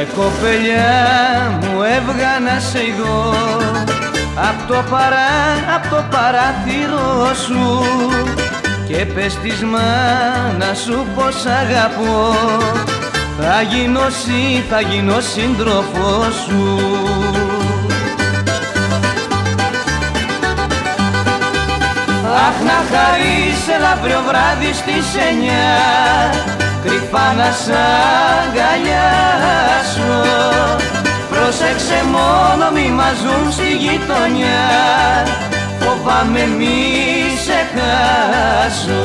κοπελιά μου έβγα να σε ειδώ απ' το παράθυρο σου και πες της μάνας σου πως αγαπώ, θα γίνω σύντροφος σου. Αχ, να χαρείς έλα αύριο βράδυ στις 9, κρυφά να σ' αγκαλιάσω. Πρόσεξε μόνο μη μας ζουν στη γειτονιά, φοβάμαι μη σε χάσω.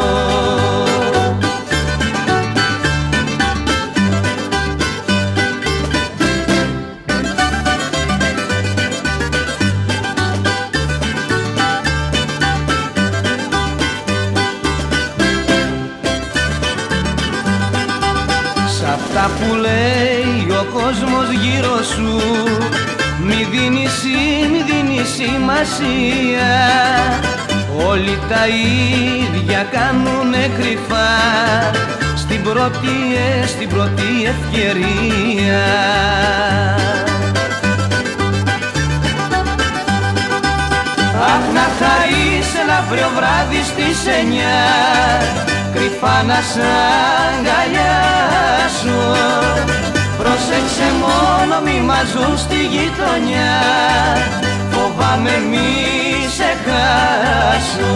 Αυτά που λέει ο κόσμος γύρω σου μη δίνει σημασία. Όλοι τα ίδια κάνουνε κρυφά στην πρώτη ευκαιρία. Αχ, να χαρείς έλα αύριο βράδυ στις 9, κρυφά να σ' αγκαλιάσω. Πρόσεξε μόνο μη μας ζουν στη γειτονιά, φοβάμαι μη σε χάσω.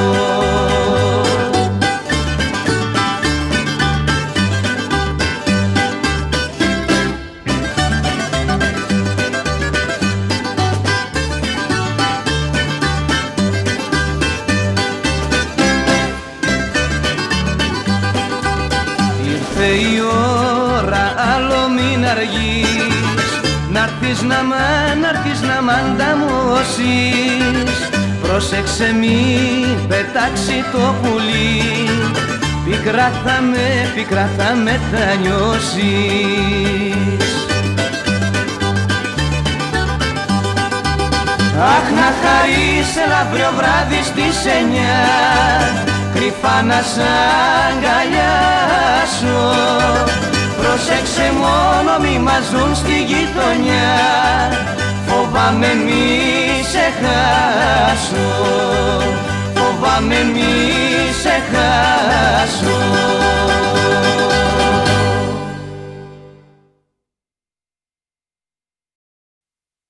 Η ώρα άλλο μην αργείς, να'ρθείς να μ' ανταμώσεις. Πρόσεξε μην πετάξει το πουλί, πικρά θα μετανιώσεις. Αχ, να χαρείς έλα αύριο βράδυ στις 9, κρυφά να σ' αγκαλιάσω. Πρόσεξε μόνο μη μας ζουν στη γειτονιά, φοβάμαι μη σε χάσω, φοβάμαι μη σε χάσω.